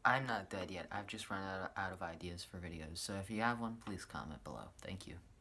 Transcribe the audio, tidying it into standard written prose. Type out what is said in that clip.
I'm not dead yet. I've just run out of ideas for videos. So if you have one, please comment below. Thank you.